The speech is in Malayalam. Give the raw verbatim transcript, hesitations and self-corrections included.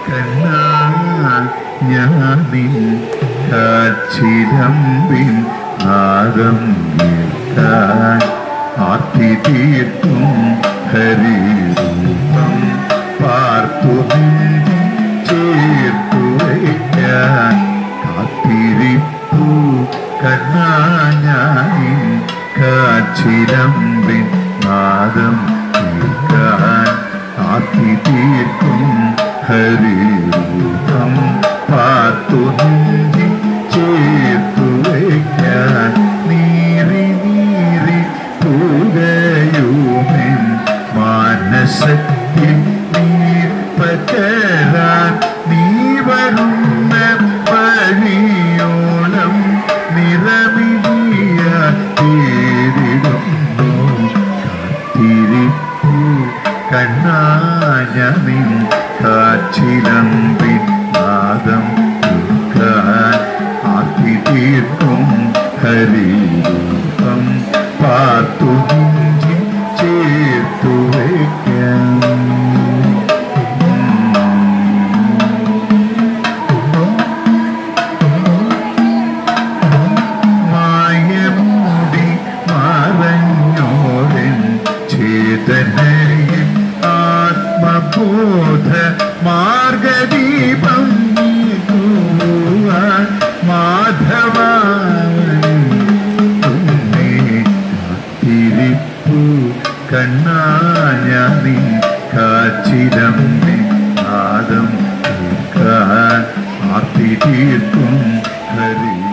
കണ്ണാ ഞാനിൻ കാച്ചിരമ്പിൻ നാദം കേൾക്കാൻ ആർത്തി തീർക്കും ഹരിരൂപം പാർത്തു ചേർത്തു വയ്ക്കാൻ കാത്തിരിപ്പു കണ്ണാ ഞാനിൻ കാച്ചിരമ്പിൻ നാദം കേൾക്കാൻ ആർത്തി തീർക്കും ഹരിരൂപം പാർത്തു ചേർത്തു വയ്ക്കാൻ നീറി നീറി പൂകയുമെൻ മാനസത്തിൽ നീർ പകരാൻ നീ വരുന്ന വഴിയോളം നിറമിഴിയ തേടിടുന്നു കാത്തിരിപ്പു കണ്ണാ ഞാനിൻ കാച്ചിരമ്പിൻ നാദം കേൾക്കാൻ ആർത്തി തീർക്കും ഹരിരൂപം പാർത്തു ചേർത്തു വയ്ക്കാൻ മായമൂടി മറഞ്ഞോരൻ ചേതനയിൽ ആത്മബോധ മാർഗദീപം മാധവാനെ കാത്തിരിപ്പു കണ്ണാ ഞാനിൻ കാച്ചിരമ്പിൻ നാദം കേൾക്കാൻ ആർത്തി തീർക്കും ഹരി